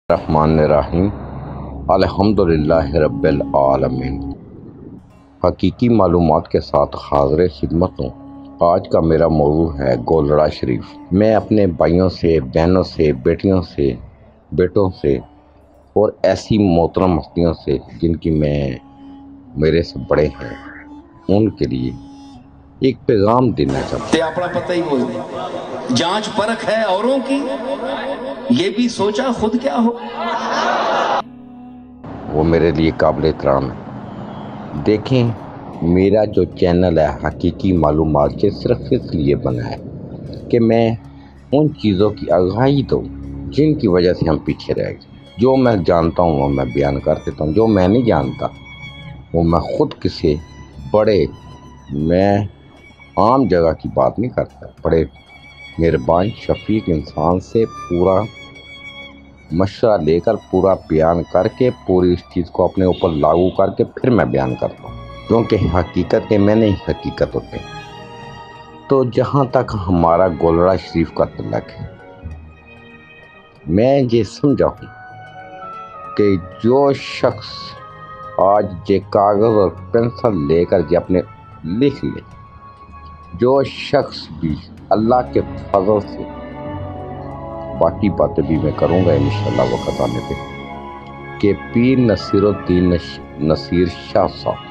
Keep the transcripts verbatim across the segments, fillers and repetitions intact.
الرحمن الرحیم الحمدللہ رب العالمین۔ حقیقی معلومات کے ساتھ حاضر خدمت ہوں۔ آج کا میرا موضوع ہے گولڑا شریف۔ میں اپنے بھائیوں سے، بہنوں سے، بیٹیوں سے، بیٹوں سے اور ایسی محترم ہستیوں سے جن کی میں میرے سے بڑے ہیں، ان کے لیے ایک پیغام دینا چاہتا ہوں۔ اپنا پتہ ہی بول دیں، جانچ پرکھ ہے اوروں کی، یہ بھی سوچا خود کیا ہو۔ وہ میرے لیے قابل احترام ہے۔ دیکھیں، میرا جو چینل ہے حقیقی معلومات کے صرف اس لیے بنا ہے کہ میں ان چیزوں کی آگاہی دوں جن کی وجہ سے ہم پیچھے رہ گئے۔ جو میں جانتا ہوں وہ میں بیان کر دیتا ہوں، جو میں نہیں جانتا وہ میں خود کسی بڑے، میں عام جگہ کی بات نہیں کرتا، بڑے مہربان شفیق انسان سے پورا مشورہ لے کر، پورا بیان کر کے، پوری اس چیز کو اپنے اوپر لاگو کر کے پھر میں بیان کرتا ہوں، کیونکہ حقیقت کے میں نہیں حقیقت ہوتے۔ تو جہاں تک ہمارا گولڑا شریف کا تعلق ہے، میں یہ سمجھا ہوں کہ جو شخص آج یہ کاغذ اور پینسل لے کر یہ اپنے لکھ لے، جو شخص بھی اللہ کے فضل سے، باقی باتیں بھی میں کروں گا انشاءاللہ وقت آنے پہ، کہ پیر نصیر الدین نصیر شاہ صاحب،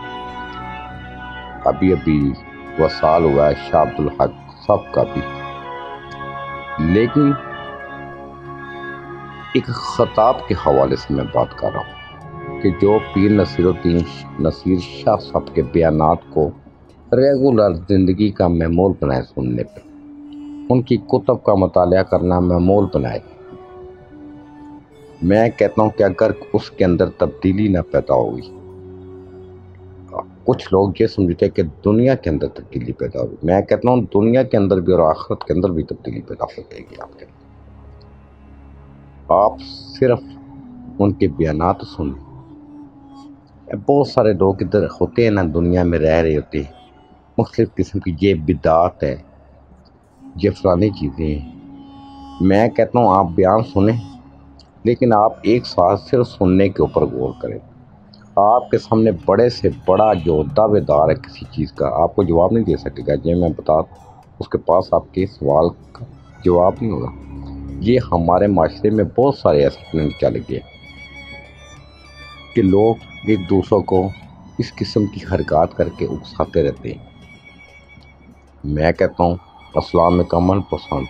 ابھی ابھی وصال ہوا ہے شاہ عبدالحق صاحب کا بھی، لیکن ایک خطاب کے حوالے سے میں بات کر رہا ہوں کہ جو پیر نصیر الدین نصیر شاہ صاحب کے بیانات کو ریگولر زندگی کا معمول بنائے، سننے پہ ان کی کتب کا مطالعہ کرنا معمول بنائے، میں کہتا ہوں کہ اگر اس کے اندر تبدیلی نہ پیدا ہوگی، کچھ لوگ یہ سمجھتے ہیں کہ دنیا کے اندر تبدیلی پیدا ہوگی، میں کہتا ہوں دنیا کے اندر بھی اور آخرت کے اندر بھی تبدیلی پیدا ہو جائے گی آپ کے۔ آپ صرف ان کے بیانات سنیں۔ بہت سارے لوگ ادھر ہوتے ہیں نا، دنیا میں رہ رہے ہوتے ہیں، مختلف قسم کی یہ بدعات ہے، یہ فلانی چیزیں ہیں۔ میں کہتا ہوں آپ بیان سنیں، لیکن آپ ایک ساتھ صرف سننے کے اوپر غور کریں۔ آپ کے سامنے بڑے سے بڑا جو دعوے دار ہے کسی چیز کا، آپ کو جواب نہیں دے سکے گا، یہ میں بتا، اس کے پاس آپ کے سوال کا جواب نہیں ہوگا۔ یہ ہمارے معاشرے میں بہت سارے ایسے ٹرینڈ چل گئے کہ لوگ ایک دوسروں کو اس قسم کی حرکات کر کے اکساتے رہتے ہیں۔ میں کہتا ہوں اسلام میں امن پسند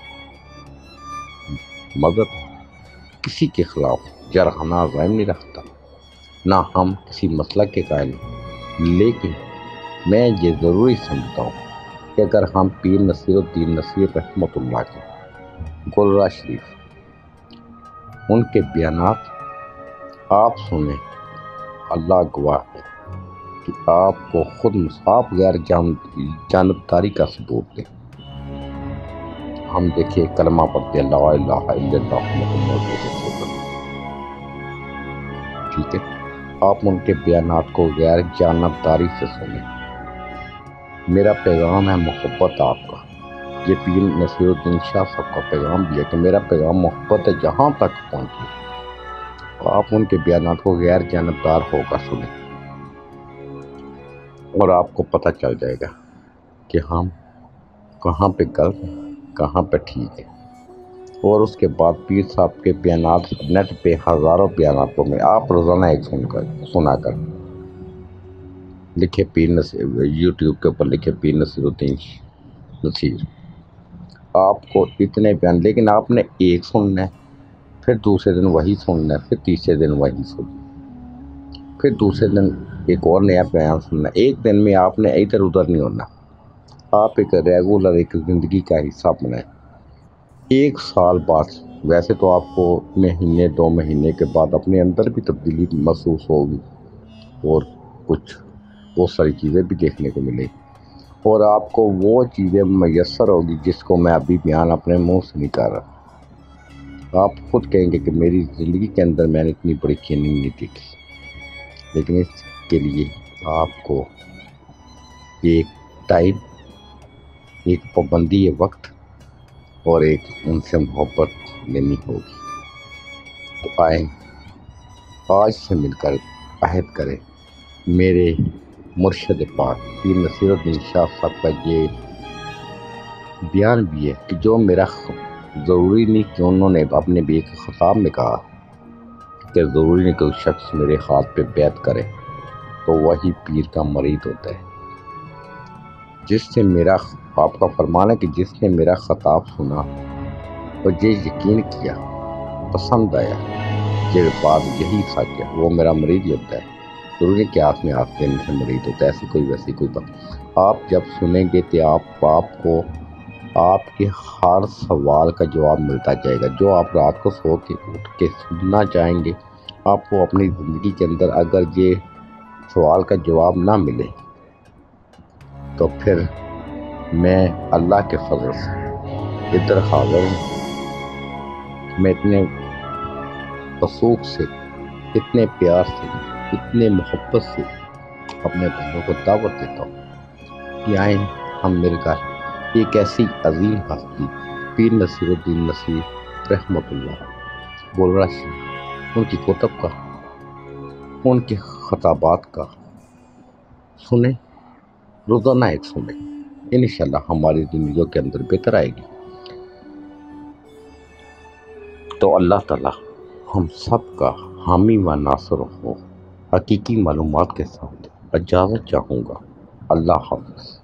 مذہب کسی کے خلاف جرحانہ عزائم نہیں رکھتا، نہ ہم کسی مسلک کے قائل ہیں، لیکن میں یہ ضروری سمجھتا ہوں کہ اگر ہم پیر نصیر الدین نصیر رحمۃ اللہ کے گولڑا شریف، ان کے بیانات آپ سنیں، اللہ گواہ ہے کہ آپ کو خود مصاب غیر جانبداری کا ثبوت دیں۔ ہم دیکھیے کلمہ پڑھتے لا الہ الا اللہ محمد رسول اللہ، ٹھیک ہے؟ آپ ان کے بیانات کو غیر جانبداری سے سنیں۔ میرا پیغام ہے محبت آپ کا، یہ پیر نصیر الدین شاہ صاحب کا پیغام بھی ہے کہ میرا پیغام محبت ہے، جہاں تک پہنچے آپ ان کے بیانات کو غیر جانبدار ہو کر سنیں، اور آپ کو پتہ چل جائے گا کہ ہم کہاں پہ غلط ہیں، کہاں پہ ٹھیک ہے۔ اور اس کے بعد پیر صاحب کے بیانات نیٹ پہ ہزاروں بیاناتوں میں آپ روزانہ ایک سن کر سنا کر لکھے پیر نصیر، یوٹیوب کے اوپر لکھے پیر نصیر الدین نصیر، آپ کو اتنے بیان، لیکن آپ نے ایک سننا ہے، پھر دوسرے دن وہی سننا ہے، پھر تیسرے دن وہی سننا، پھر دوسرے دن ایک اور نیا بیان سننا۔ ایک دن میں آپ نے ادھر ادھر نہیں ہونا، آپ ایک ریگولر ایک زندگی کا حصہ بنائیں۔ ایک سال بعد ویسے تو آپ کو مہینے دو مہینے کے بعد اپنے اندر بھی تبدیلی محسوس ہوگی، اور کچھ بہت ساری چیزیں بھی دیکھنے کو ملیں، اور آپ کو وہ چیزیں میسر ہوگی جس کو میں ابھی بیان اپنے منہ سے نہیں کر رہا۔ آپ خود کہیں گے کہ میری زندگی کے اندر میں نے اتنی بڑی چینج نہیں دیکھی، لیکن اس کے لیے آپ کو ایک ٹائم، ایک پابندی وقت اور ایک ان سے محبت لینی ہوگی۔ تو آئیں آج سے مل کر عہد کریں، میرے مرشد پاک پیر نصیر الدین شاہ صاحب کا یہ بیان بھی ہے کہ جو میرا ضروری نہیں کہ انہوں نے اپنے بھی ایک خطاب میں کہا کہ ضروری نہیں کہ کوئی شخص میرے ہاتھ پہ بیعت کرے تو وہی پیر کا مرید ہوتا ہے۔ جس نے میرا آپ کا فرمان ہے کہ جس نے میرا خطاب سنا اور یہ یقین کیا، پسند آیا، یہ بات یہی سچ ہے، وہ میرا مرید ہی ہوتا ہے۔ ضروری کہ آپ میں آپ کے سے مرید ہوتا ہے، ایسی کوئی ویسی کوئی بات۔ آپ جب سنیں گے تو آپ آپ کو آپ کے ہر سوال کا جواب ملتا جائے گا۔ جو آپ رات کو سو کے اٹھ کے سننا چاہیں گے، آپ کو اپنی زندگی کے اندر اگر یہ سوال کا جواب نہ ملے تو پھر میں اللہ کے فضل سے ادھر حاضر ہوں۔ میں اتنے وثوق سے، اتنے پیار سے، اتنے محبت سے اپنے بندوں کو دعوت دیتا ہوں کہ آئیں ہم مل کر ایک ایسی عظیم ہستی پیر نصیر الدین نصیر رحمۃ اللہ بولرا شریف، ان کی کتب کا، ان کے خطابات کا سنیں، روزانہ ایک سنیں، انشاءاللہ ہماری زندگیوں کے اندر بہتر آئے گی۔ تو اللہ تعالیٰ ہم سب کا حامی و ناصر ہو۔ حقیقی معلومات کے ساتھ اجازت چاہوں گا۔ اللہ حافظ۔